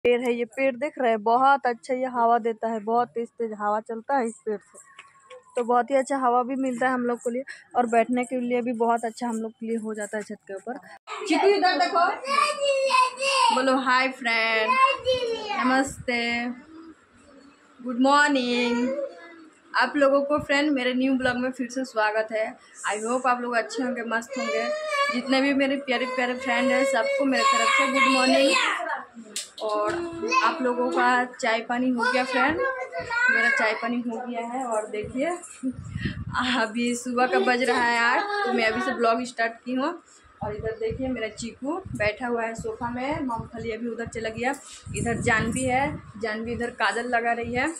पेड़ है, ये पेड़ देख रहे हैं, बहुत अच्छा ये हवा देता है, बहुत तेज तेज हवा चलता है इस पेड़ से, तो बहुत ही अच्छा हवा भी मिलता है हम लोग के लिए और बैठने के लिए भी बहुत अच्छा हम लोग के लिए हो जाता है छत के ऊपर। चिकू इधर देखो, बोलो हाय फ्रेंड, नमस्ते, गुड मॉर्निंग। आप लोगों को फ्रेंड मेरे न्यू ब्लॉग में फिर से स्वागत है। आई होप आप लोग अच्छे होंगे, मस्त होंगे। जितने भी मेरे प्यारे प्यारे फ्रेंड हैं सबको मेरे तरफ से गुड मॉर्निंग। और आप लोगों का चाय पानी हो गया फ्रेंड? मेरा चाय पानी हो गया है। और देखिए अभी सुबह का बज रहा है 8, तो मैं अभी से ब्लॉग स्टार्ट की हूँ। और इधर देखिए मेरा चीकू बैठा हुआ है सोफा में, मूंगफली अभी उधर चला गया। इधर जानवी है, जानवी इधर काजल लगा रही है।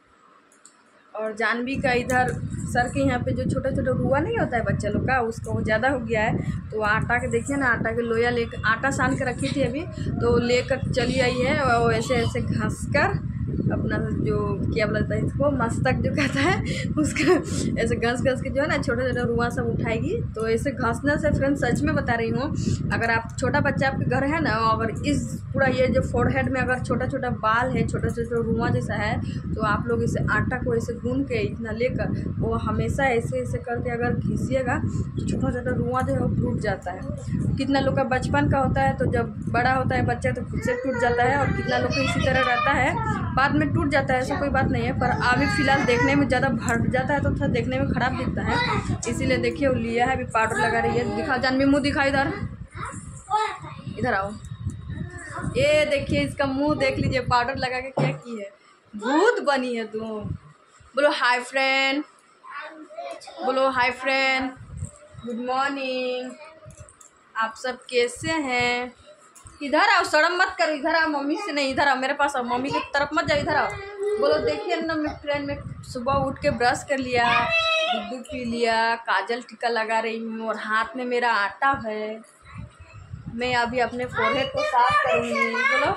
और जानवी का इधर सर के यहाँ पे जो छोटा छोटा रुआ नहीं होता है बच्चा लोग का, उसको ज़्यादा हो गया है, तो आटा के देखिए ना, आटा के लोया लेकर, आटा सान के रखी थी अभी, तो लेकर चली आई है। और ऐसे ऐसे घस कर अपना जो क्या बोलता है इसको, मस्तक जो कहता है उसका, ऐसे घस घस के जो है ना छोटा छोटा रुआ सब उठाएगी। तो ऐसे घसने से फ्रेंड सच में बता रही हूँ, अगर आप छोटा बच्चा आपके घर है ना, अगर इस पूरा ये जो फोरहेड में अगर छोटा छोटा बाल है, छोटा छोटा रुआ जैसा है, तो आप लोग इसे आटा को ऐसे गूंद के इतना लेकर वो हमेशा ऐसे ऐसे करके अगर घिसिएगा तो छोटा छोटा रुआ जो है वो टूट जाता है। कितना लोग का बचपन का होता है, तो जब बड़ा होता है बच्चा तो खुद से टूट जाता है, और कितना लोग का इसी तरह रहता है, बाद में टूट जाता है, ऐसा कोई बात नहीं है। पर अभी फिलहाल देखने में ज़्यादा भर जाता है तो थोड़ा देखने में ख़राब दिखता है, इसीलिए देखिए वो लिया है, अभी पाउडर लगा रही है। दिखा जानवी, मुँह दिखा, इधर इधर आओ, ये देखिए इसका मुंह देख लीजिए, पाउडर लगा के क्या की है, भूत बनी है तुम। बोलो हाय फ्रेंड, बोलो हाय फ्रेंड, गुड मॉर्निंग। आप सब कैसे हैं? इधर आओ, शर्म मत करो, इधर आओ, मम्मी से नहीं, इधर आओ मेरे पास आओ, मम्मी की तरफ मत जाओ, इधर आओ। बोलो देखिए ना मेरे फ्रेंड, में सुबह उठ के ब्रश कर लिया, दूध पी लिया, काजल टीका लगा रही हूँ, और हाथ में मेरा आटा है, मैं अभी अपने फोरहेड को साफ करूँगी। बोलो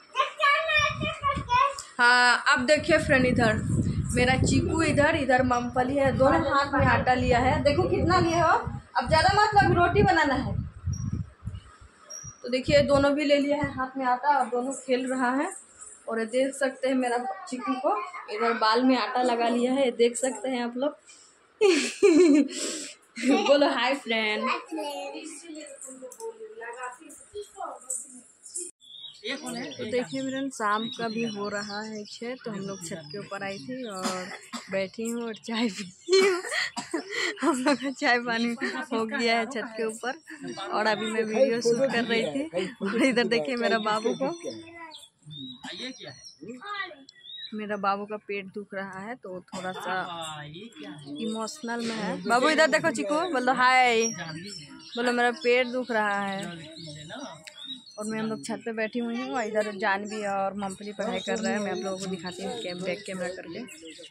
हाँ। अब देखिए फ्रेंड, इधर मेरा चीकू, इधर इधर मूंगफली है, दोनों हाथ में आटा लिया है, देखो कितना लिया हो। अब ज़्यादा मतलब रोटी बनाना है, तो देखिए दोनों भी ले लिया है हाथ में आटा, और दोनों खेल रहा है। और ये देख सकते हैं मेरा चीकू को इधर बाल में आटा लगा लिया है, ये देख सकते हैं आप लोग। बोलो हाय फ्रेंड। तो देखिए मेरे शाम का भी हो रहा है 6, तो हम लोग छत के ऊपर आई थी और बैठी हूँ और चाय पी हूँ। हम लोग का चाय पानी हो गया है छत के ऊपर, और अभी मैं वीडियो शूट कर रही थी। और इधर देखिए मेरा बाबू को, मेरा बाबू का पेट दुख रहा है, तो थोड़ा सा इमोशनल में है। बाबू इधर देखो, चिकू बोलो हाय, बोलो मेरा पेट दुख रहा है। और मैं हम लोग छत पे बैठी हुई हूँ, इधर जानवी और मूंगफली पढ़ाई कर रहा है। मैं आप लोगों को दिखाती हूँ बैक कैमरा करके।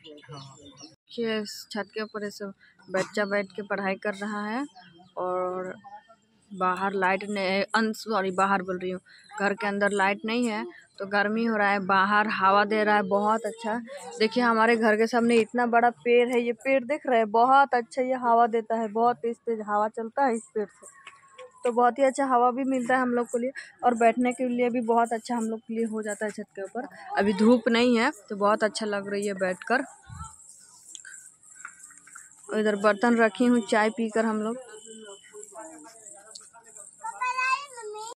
छत के ऊपर ऐसे बच्चा बैठ के पढ़ाई कर रहा है, और बाहर लाइट नहीं, सॉरी बाहर बोल रही हूँ, घर के अंदर लाइट नहीं है, तो गर्मी हो रहा है, बाहर हवा दे रहा है बहुत अच्छा। देखिए हमारे घर के सामने इतना बड़ा पेड़ है, ये पेड़ देख रहे हैं, बहुत अच्छा ये हवा देता है, बहुत तेज तेज हवा चलता है इस पेड़ से, तो बहुत ही अच्छा हवा भी मिलता है हम लोग के लिए, और बैठने के लिए भी बहुत अच्छा हम लोग के लिए हो जाता है छत के ऊपर। अभी धूप नहीं है तो बहुत अच्छा लग रही है बैठकर। और इधर बर्तन रखी हूँ चाय पीकर हम लोग।